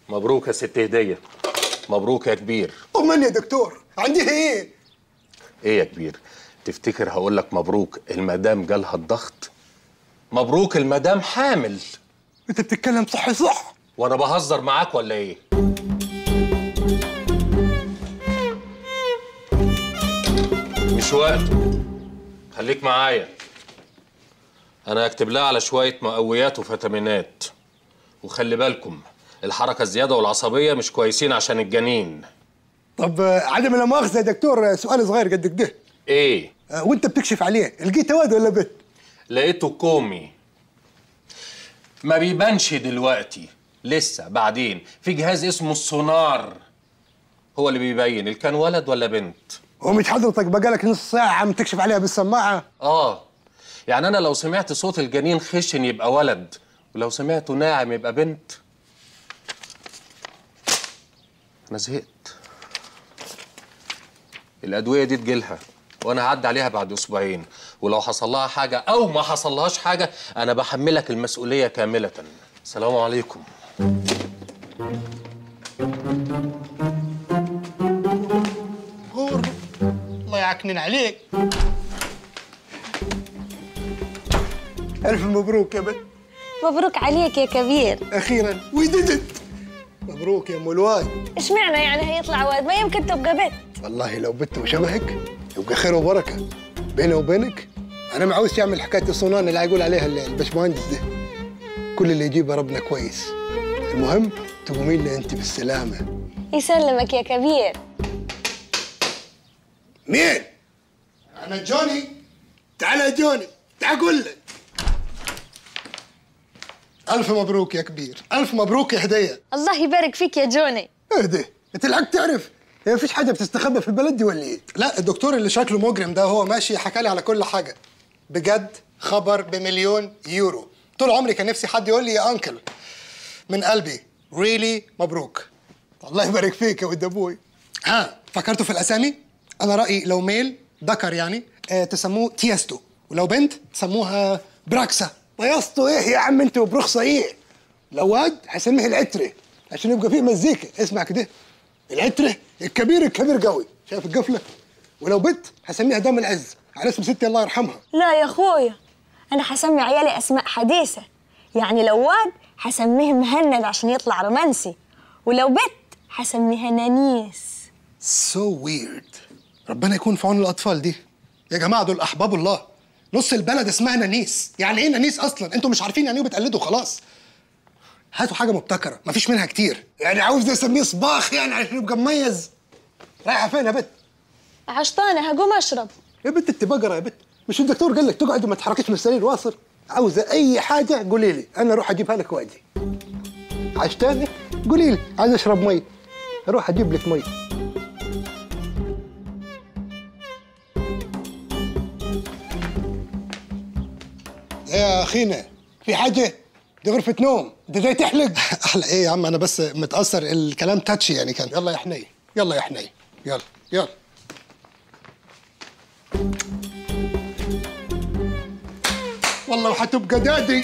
مبروك يا ست هديه. مبروك يا كبير. طمني يا دكتور، عندي ايه؟ ايه يا كبير؟ تفتكر هقول لك مبروك المدام جالها الضغط؟ مبروك المدام حامل. انت بتتكلم صح؟ وانا بهزر معاك ولا ايه؟ مش وقت. خليك معايا. انا هكتب لها على شويه مقويات وفيتامينات، وخلي بالكم الحركه الزياده والعصبيه مش كويسين عشان الجنين. طب عدم لا مؤاخذه يا دكتور، سؤال صغير قد كده. ايه؟ وانت بتكشف عليه لقيته واد ولا بنت؟ لقيته كومي. ما بيبانش دلوقتي لسه، بعدين في جهاز اسمه السونار هو اللي بيبين اللي كان ولد ولا بنت. ومش حضرتك بقالك نص ساعه عم تكشف عليها بالسماعه؟ يعني انا لو سمعت صوت الجنين خشن يبقى ولد، ولو سمعته ناعم يبقى بنت. انا زهقت. الادويه دي تجيلها وانا هعدي عليها بعد اسبوعين، ولو حصل لها حاجه او ما حصلهاش حاجه انا بحملك المسؤوليه كامله. السلام عليكم. غور، الله يعكنن عليك. الف مبروك يا بنت. مبروك عليك يا كبير. اخيرا ويددت. مبروك يا ام الواد. اشمعنى يعني هيطلع واد؟ ما يمكن تبقى بنت. والله لو بنت وشبهك يبقى خير وبركه. بيني وبينك انا ما عاوز تعمل حكايه الصنان اللي هيقول عليها الباشمهندس ده. كل اللي يجيبه ربنا كويس. المهم تقومي لنا انت بالسلامه. يسلمك يا كبير. مين؟ انا جوني. تعال يا جوني، تعال قول لي. الف مبروك يا كبير، الف مبروك يا هديه. الله يبارك فيك يا جوني. اهدي، انت الحق تعرف هي مفيش حاجه بتستخبى في البلد دي ولا ايه؟ لا، الدكتور اللي شكله مجرم ده هو ماشي حكى لي على كل حاجه. بجد خبر بمليون يورو. طول عمري كان نفسي حد يقول لي يا انكل. من قلبي ريلي مبروك. الله يبارك فيك يا ولد ابوي. فكرتوا في الاسامي؟ انا رايي لو ميل ذكر يعني تسموه تيستو، ولو بنت تسموها براكسا. ويسطو ايه يا عم انت وبرخصه ايه؟ لو واد هسميه العتره عشان يبقى فيه مزيكا. اسمع كده، العتره الكبير قوي. شايف القفله؟ ولو بنت هسميها دم العز على اسم ستي الله يرحمها. لا يا اخويا، انا حسمي عيالي اسماء حديثه. يعني لو واد حسميه مهند عشان يطلع رومانسي، ولو بنت حسميها نانيس. سو ويرد. ربنا يكون في عون الاطفال دي. يا جماعه دول احباب الله. نص البلد اسمها نانيس. يعني ايه نانيس اصلا؟ انتوا مش عارفين يعني ايه وبتقلدوا خلاص. هاتوا حاجه مبتكره مفيش منها كتير. يعني عاوز اسميه صباخ يعني عشان يبقى مميز. رايحه فين يا بت؟ عشطانه هقوم اشرب. يا بنت انت بقره يا بت. مش الدكتور قال لك تقعد وما تتحركيش من السرير واصل؟ عاوزه اي حاجه قولي لي، انا اروح اجيبها لك واجي. عشتاني؟ قولي لي عايز اشرب مي، اروح اجيب لك مي. يا اخينا في حاجه؟ دي غرفه نوم، انت جاي تحلق؟ احلق ايه يا عم، انا بس متاثر، الكلام تاتشي يعني كان. يلا يا حنين، يلا يا حنين، يلا. والله وحتبقى دادي.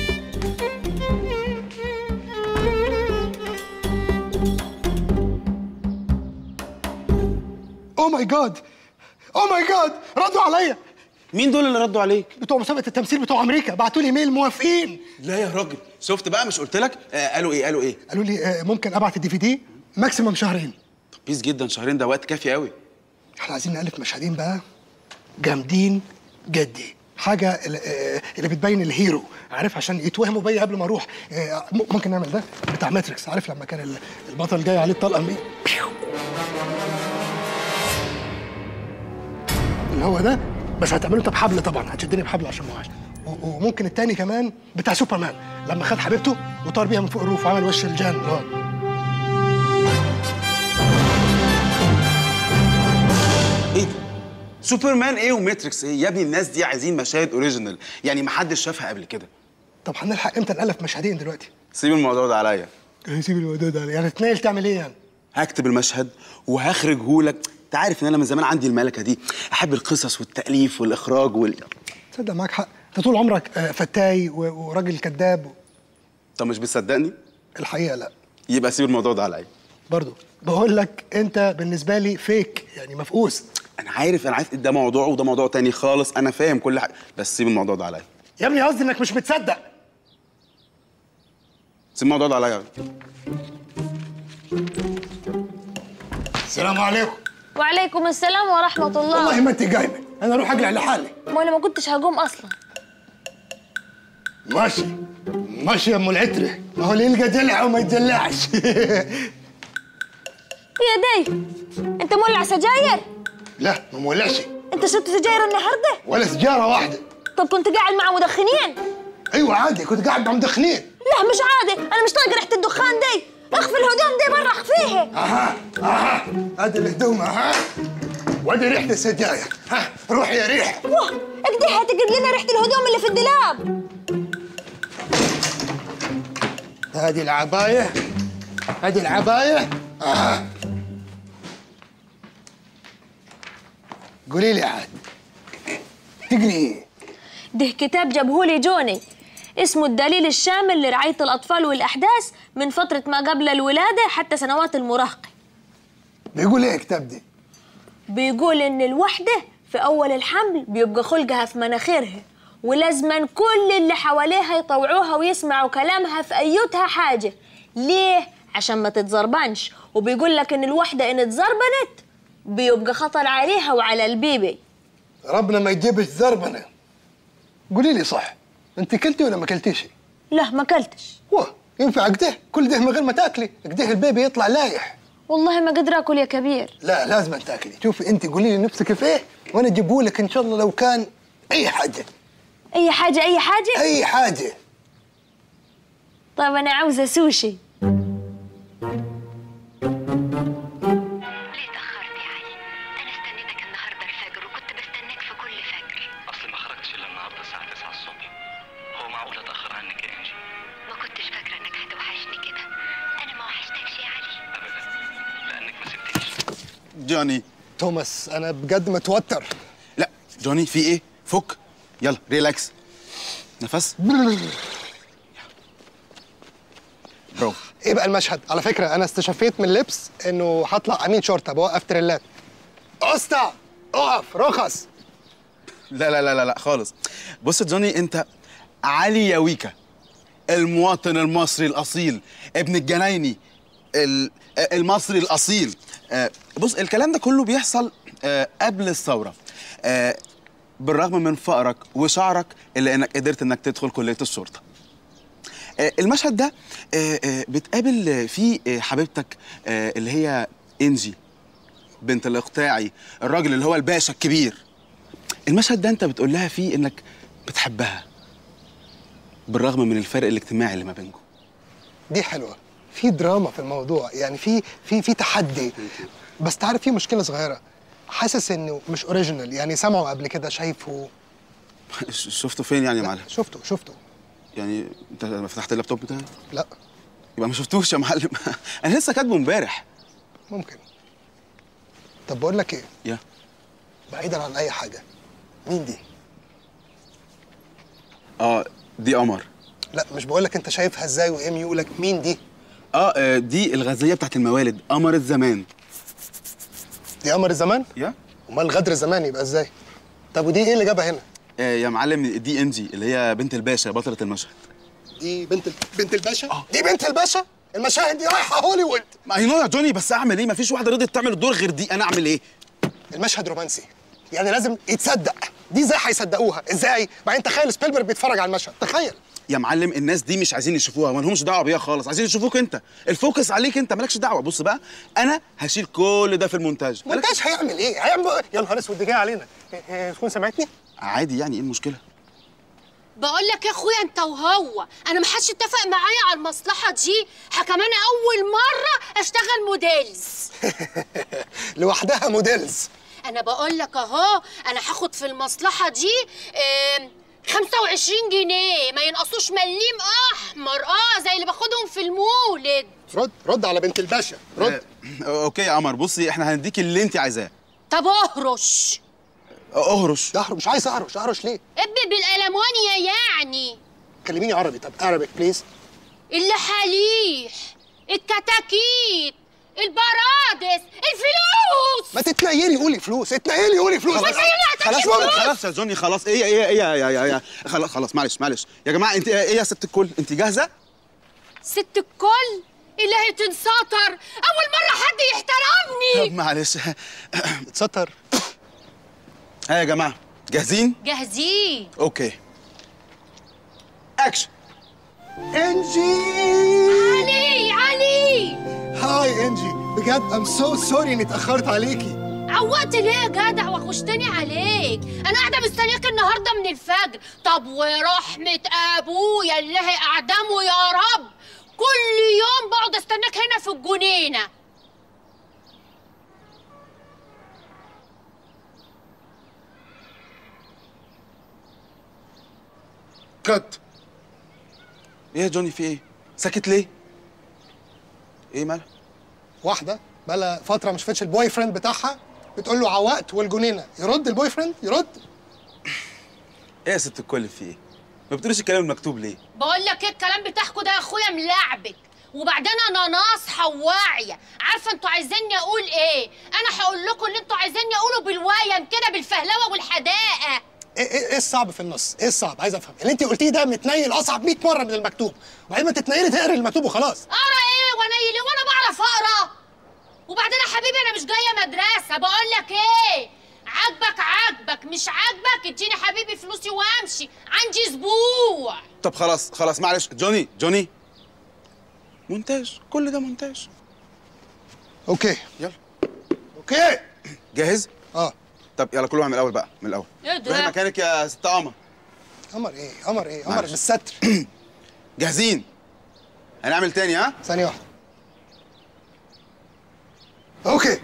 اوه ماي جاد، ردوا عليا. مين دول اللي ردوا عليك؟ بتوع مسابقه التمثيل بتوع امريكا، بعتوا لي ايميل موافقين. لا يا راجل، شفت بقى مش قلت لك؟ قالوا ايه؟ قالوا لي ممكن ابعت الدي في دي ماكسيمم شهرين. طب بيس جدا، شهرين ده وقت كافي قوي. احنا عايزين نالف مشهدين بقى جامدين جدي، حاجه اللي بتبين الهيرو، عارف، عشان يتوهموا بيا قبل ما اروح. ممكن نعمل ده بتاع ماتريكس، عارف لما كان البطل جاي عليه الطلقه اللي هو ده، بس هتعمله انت بحبل طبعا، هتشدني بحبل عشان ما وقعش. وممكن التاني كمان بتاع سوبرمان لما خد حبيبته وطار بيها من فوق الروف وعمل وش الجان اللي هو. ايه ده؟ سوبرمان ايه وماتريكس ايه؟ يا ابني الناس دي عايزين مشاهد اوريجينال، يعني ما حدش شافها قبل كده. طب هنلحق امتى نالف مشهدين دلوقتي؟ سيب الموضوع ده عليا. سيب الموضوع ده يعني تنيل تعمل ايه يعني؟ هكتب المشهد وهخرجهولك. انت عارف ان انا من زمان عندي الملكه دي، احب القصص والتاليف والاخراج تصدق معاك حق، انت طول عمرك فتاي وراجل كذاب. طب مش بتصدقني؟ الحقيقه لا. يبقى سيب الموضوع ده عليا. برضو بقول لك انت بالنسبه لي فيك، يعني مفقوس. انا عارف ده موضوع وده موضوع تاني خالص، انا فاهم كل حاجه، بس سيب الموضوع ده عليا. يا ابني قصدي انك مش متصدق. سيب الموضوع ده عليا. السلام عليكم. وعليكم السلام ورحمة الله. والله ما انت قايمه، انا اروح اقلع لحالي. ما انا ما كنتش هقوم اصلا. ماشي ماشي يا ام العتره، ما هو اللي يلقى دلع وما يتدلعش. يا دي انت مولع سجاير؟ لا ما مولعش. انت شربت سجاير النهارده؟ ولا سجاره واحده. طب كنت قاعد مع مدخنين؟ ايوه عادي، كنت قاعد مع مدخنين. لا مش عادي، انا مش طايقه ريحه الدخان دي. اخفي الهدوم دي برا اخفيها. اها هذه الهدوم، وادي ريحه السجاير. روحي يا ريح. واه اقديها تقد لنا ريحه الهدوم اللي في الدولاب. هذه العبايه، هذه العبايه. قولي لي عاد تقري ايه؟ ده كتاب جابهولي جوني، اسمه الدليل الشامل لرعاية الأطفال والأحداث من فترة ما قبل الولادة حتى سنوات المراهقة. بيقول ايه الكتاب ده؟ بيقول إن الوحدة في أول الحمل بيبقى خلقها في مناخيرها، ولازما كل اللي حواليها يطوعوها ويسمعوا كلامها في أيتها حاجة. ليه؟ عشان ما تتزربنش. وبيقول لك إن الوحدة إن اتزربنت بيبقى خطر عليها وعلى البيبي. ربنا ما يجيبش زربنه. قولي لي صح، انت كلتي ولا ما كلتيش؟ لا ما كلتش. واه ينفع كده كل ده من غير ما تاكلي؟ كده البيبي يطلع لايح. والله ما قادرة اكل يا كبير. لا لازم تاكلي. شوفي انت قولي لي نفسك في ايه وانا اجيبهولك ان شاء الله لو كان اي حاجه. اي حاجه اي حاجه؟ اي حاجه. طيب انا عاوزه سوشي. ليه تأخرت يا علي؟ أنا استنيتك النهارده الفجر وكنت بستناك في كل فجر. اصل ما خرجتش الا النهارده الساعه 9 الصبح. هو معقول اتاخر عنك يا انجي؟ ما كنتش فاكرة إنك هتوحشني كده. أنا ما وحشتكش يا علي. ابدا، لانك ما سبتنيش. جوني. توماس انا بجد متوتر. لا جوني في ايه؟ فك، يلا ريلاكس، نفس. برافو. ايه بقى المشهد؟ على فكره انا استشفيت من اللبس انه هطلع امين شرطه بوقف تريلات. اسطى اقف رخص. لا لا لا لا خالص. بص يا جوني، انت علي يا ويكا، المواطن المصري الاصيل، ابن الجنايني المصري الاصيل. بص الكلام ده كله بيحصل قبل الثوره. بالرغم من فقرك وشعرك الا انك قدرت انك تدخل كليه الشرطه. المشهد ده بتقابل فيه حبيبتك اللي هي انجي بنت الاقطاعي، الراجل اللي هو الباشا الكبير. المشهد ده انت بتقول لها فيه انك بتحبها بالرغم من الفرق الاجتماعي اللي ما بينكم. دي حلوه، في دراما في الموضوع، يعني في تحدي. بس تعرف في مشكله صغيره، حاسس انه مش اوريجينال، يعني سمعه قبل كده شايفه. شفته فين يعني يا معلم؟ شفته. يعني انت فتحت اللابتوب بتاعي؟ لا يبقى ما شفتوش يا معلم. انا لسه كاتبه امبارح. ممكن. طب بقول لك ايه؟ يا بعيدا عن اي حاجه، مين دي؟ دي قمر. لا مش بقول لك انت شايفها ازاي وام يقولك مين دي؟ دي الغازيه بتاعت الموالد، قمر الزمان. دي قمر الزمان؟ يا امال غدر الزمان يبقى ازاي؟ طب ودي ايه اللي جابها هنا؟ يا معلم دي انجي اللي هي بنت الباشا بطلة المشهد. دي بنت الباشا؟ دي بنت الباشا؟ المشاهد دي رايحه هوليوود. ما هي يا جوني، بس اعمل ايه؟ مفيش واحده رضت تعمل الدور غير دي، انا اعمل ايه؟ المشهد رومانسي، يعني لازم يتصدق. دي ازاي هيصدقوها؟ ازاي؟ بعدين تخيل سبيلبرج بيتفرج على المشهد، تخيل. يا معلم الناس دي مش عايزين يشوفوها، ما لهمش دعوه بيها خالص، عايزين يشوفوك انت، الفوكس عليك انت، مالكش دعوه. بص بقى، انا هشيل كل ده في المونتاج. مونتاج هيعمل ايه؟ هيعمل يا نهار اسود، دي جايه علينا. تكون سمعتني؟ عادي يعني، ايه المشكله؟ بقول لك يا اخويا انت وهو، انا ما حدش اتفق معايا على المصلحه دي، كمان اول مره اشتغل موديلز. لوحدها موديلز. انا بقول لك اهو، انا هاخد في المصلحه دي 25 جنيه، ما ينقصوش مليم احمر زي اللي باخدهم في المولد. رد على بنت الباشا، رد. اوكي يا قمر، بصي احنا هنديكي اللي انت عايزاه. طب اهرش. اهرش؟ مش عايز اهرش ليه؟ ابي بالالمونيا يعني. كلميني عربي. طب عربي بليز. اللي حليح الكتاكيت، البرادس، الفلوس. ما تتنيلي قولي فلوس، اتنيلي قولي فلوس. خلاص خلاص يا جوني، خلاص. ايه يا خلاص معلش يا جماعه. انت ايه يا ست الكل، انت جاهزه؟ ست الكل؟ إلهي تنسطر، أول مرة حد يحترمني. طب معلش اتستر. ها يا جماعه، جاهزين؟ جاهزين. اوكي، اكشن. انجي. علي. هاي انجي، بجد ام سو سوري اني اتاخرت عليكي. عوقت ليه يا جدع وخشتني عليك؟ انا قاعده مستنياك النهارده من الفجر. طب ورحمه ابويا اللي اعدمه يا رب، كل يوم بقعد استناك هنا في الجنينه. كات. ايه يا جوني، في ايه؟ ساكت ليه؟ ايه مالك؟ واحده بقى فتره مش فاتش البوي فريند بتاعها بتقول له عوقت والجنينه، يرد البوي فريند يرد. ايه يا ست الكل، في ايه؟ ما بتقوليش الكلام المكتوب ليه؟ بقول لك ايه الكلام بتاعكوا ده يا اخويا ملعبك، وبعدين انا ناصحه وواعيه، عارفه انتوا عايزيني اقول ايه؟ انا هقول لكم اللي انتوا عايزيني اقوله بالوايم كده، بالفهلوه والحداقه. ايه الصعب في النص؟ ايه الصعب؟ عايز افهم. اللي انت قلتيه ده متنيل اصعب 100 مره من المكتوب، وبعدين ما تتنيلي تقري المكتوب وخلاص. اقرا ايه ونيلي وانا بعرف اقرا؟ وبعدين يا حبيبي انا مش جايه مدرسه، بقول لك ايه؟ عاجبك مش عاجبك اديني حبيبي فلوسي وامشي، عندي اسبوع. طب خلاص معلش. جوني مونتاج، كل ده مونتاج. اوكي يلا. اوكي جاهز؟ طب يلا كل واحد من الاول بقى، من الاول. ايه ده؟ روحي مكانك يا ست قمر. قمر بالستر. جاهزين؟ هنعمل تاني، ها؟ ثانيه واحده. اوكي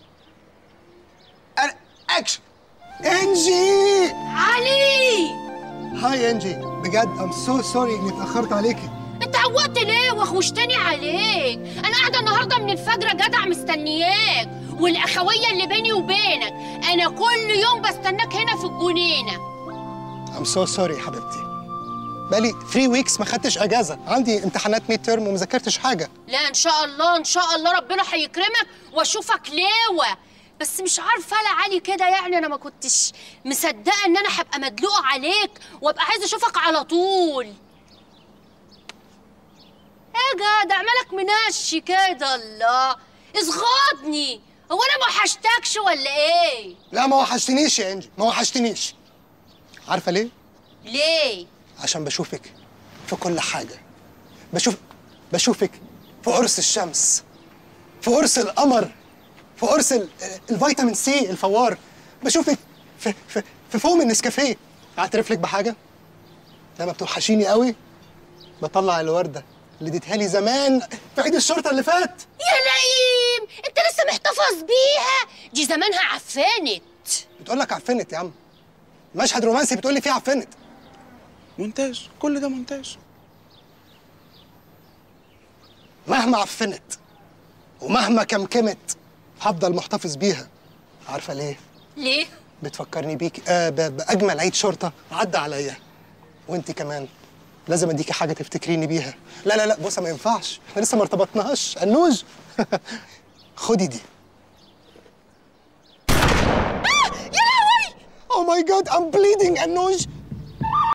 اكشن. انجي. علي. هاي انجي، بجد ام سو سوري اني اتاخرت عليكي. انت عوقت ليه وخوشتني عليك؟ انا قاعده النهارده من الفجر جدع مستنياك، والاخويه اللي بيني وبينك انا كل يوم بستناك هنا في الجنينه. ام سو سوري حبيبتي، بقالي 3 ويكس ما خدتش اجازه، عندي امتحانات ميد تيرم وما ذاكرتش حاجه. لا ان شاء الله ربنا هيكرمك واشوفك لواء، بس مش عارفه لا علي كده، يعني انا ما كنتش مصدقه ان انا هبقى مدلوقه عليك وابقى عايزه اشوفك على طول. ايه جدع مالك منشي كده؟ الله اصغادني، هو انا ما وحشتكش ولا ايه؟ لا ما وحشتنيش يا انجي، ما وحشتنيش. عارفه ليه؟ ليه؟ عشان بشوفك في كل حاجه. بشوفك في قرص الشمس، في قرص القمر، في قرص الفيتامين سي الفوار. بشوفك في فوم النسكافيه. اعترف لك بحاجه، لما بتوحشيني قوي بطلع الورده اللي اديتها لي زمان في عيد الشرطه اللي فات. يا لئيم، انت لسه محتفظ بيها؟ دي زمانها عفنت. بتقول لك عفنت يا عم، مشهد رومانسي بتقول لي فيه عفنت. مونتاج، كل ده مونتاج. مهما عفنت ومهما كمكمت هفضل محتفظ بيها. عارفه ليه؟ ليه؟ بتفكرني بيك باجمل عيد شرطه عدى عليا، وانت كمان لازم اديكي حاجه تفتكريني بيها. لا بص، ما ينفعش، احنا لسه ما ارتبطناش. النوج. خدي دي. يا لهوي! او ماي جاد ام بليدنج. النوج